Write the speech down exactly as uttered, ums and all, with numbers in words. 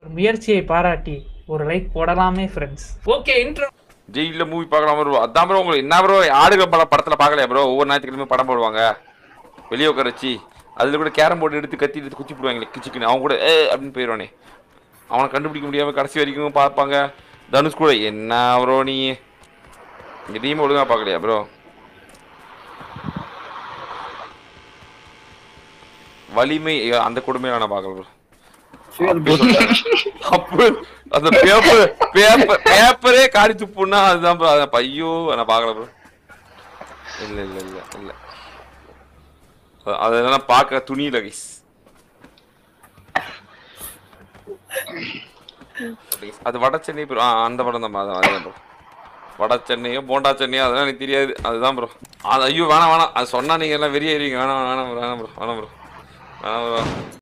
முயற்சியை பாராட்டி ஒரு லைக் போடலாமே ஃப்ரெண்ட்ஸ். Okay intro. ஜெயில மூவி பார்க்கலாம் ப்ரோ. அதான் ப்ரோ உங்களுக்கு என்ன ப்ரோ ஆடுகள் படம் படத்தில் பார்க்கலையா ப்ரோ? ஒவ்வொரு ஞாயிற்றுக்கிழமை படம் போடுவாங்க வெளியே உட்கார வச்சு. அதில் கூட கேரம் போர்டு எடுத்து கத்தி எடுத்து குச்சி போடுவாங்களே கிச்சிக்குன்னு. அவங்க கூட ஏ அப்படின்னு போயிடுவானே, அவனை கண்டுபிடிக்க முடியாமல் கடைசி வரைக்கும் பார்ப்பாங்க. தனுஷ் கூட என்ன ப்ரோ நீ எதையுமே ஒழுங்காக பார்க்கலையா ப்ரோ? வலிமை அந்த கொடுமையை நான் பார்க்கல ப்ரோ. அப்போ அந்த பேப்பர் பேப்பர் பேப்பரே காடி துப்புன்னா அதுதான் ப்ரோ. அதான் ஐயோ நான் பார்க்கல ப்ரோ. இல்லை இல்லை இல்லை இல்லை அதெல்லாம் பார்க்க துணியில கைஸ். அது வட சென்னை ப்ரோ. அந்த படம் தான் அதுதான் ப்ரோ. வட சென்னையோ போண்டா சென்னையோ அதெல்லாம் எனக்கு தெரியாது. அதுதான் ப்ரோ. அது ஐயோ வேணாம் வேணாம் அது சொன்னா நீங்க எல்லாம் வெறியேறீங்க. வேணாம் வேணாம் வேணாம் ப்ரோ வேணாம் ப்ரோ வேணாம் ப்ரோ.